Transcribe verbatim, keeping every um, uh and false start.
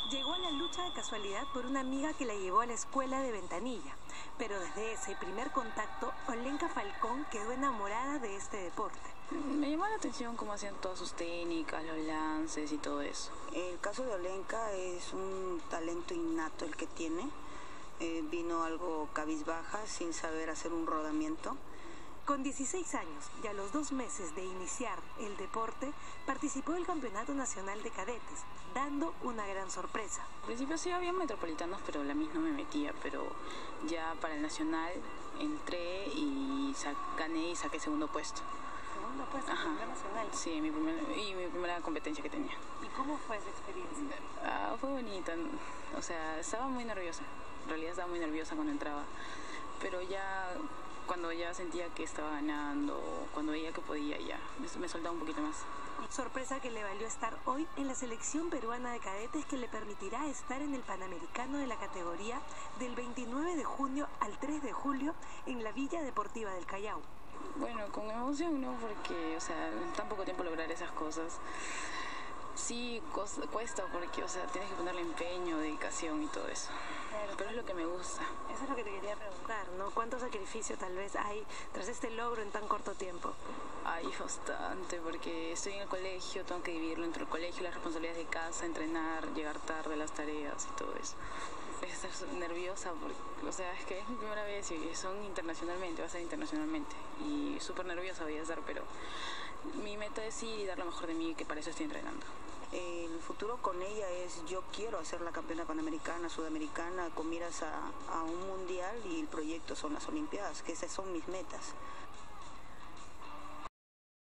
Llegó a la lucha de casualidad por una amiga que la llevó a la escuela de Ventanilla. Pero desde ese primer contacto, Olenka Falcón quedó enamorada de este deporte. Me llamó la atención cómo hacían todas sus técnicas, los lances y todo eso. El caso de Olenka es un talento innato el que tiene. Eh, vino algo cabizbaja, sin saber hacer un rodamiento. Con dieciséis años y a los dos meses de iniciar el deporte, participó del Campeonato Nacional de Cadetes, dando una gran sorpresa. Al principio sí había metropolitanos, pero la misma no me metía, pero ya para el Nacional entré y gané y saqué segundo puesto. ¿Segundo puesto en el Nacional? Sí, mi primer, y mi primera competencia que tenía. ¿Y cómo fue esa experiencia? Ah, fue bonita, o sea, estaba muy nerviosa, en realidad estaba muy nerviosa cuando entraba, pero ya... Cuando ya sentía que estaba ganando, cuando veía que podía, ya me, me soltaba un poquito más. Sorpresa que le valió estar hoy en la selección peruana de cadetes, que le permitirá estar en el Panamericano de la categoría del veintinueve de junio al tres de julio en la Villa Deportiva del Callao. Bueno, con emoción, ¿no? Porque, o sea, en tan poco tiempo lograr esas cosas. Sí, cuesta porque, o sea, tienes que ponerle empeño, dedicación y todo eso. Claro. Pero es lo que me gusta. Eso es lo que te quería preguntar, ¿no? ¿Cuánto sacrificio tal vez hay tras este logro en tan corto tiempo? Hay bastante, porque estoy en el colegio, tengo que dividirlo entre el colegio, las responsabilidades de casa, entrenar, llegar tarde, las tareas y todo eso. Voy a estar nerviosa porque, o sea, es que es mi primera vez y son internacionalmente, va a ser internacionalmente. Y súper nerviosa voy a estar, pero mi meta es ir y dar lo mejor de mí, que para eso estoy entrenando. El futuro con ella es, yo quiero hacer la campeona panamericana, sudamericana, con miras a, a un mundial, y el proyecto son las Olimpiadas, que esas son mis metas.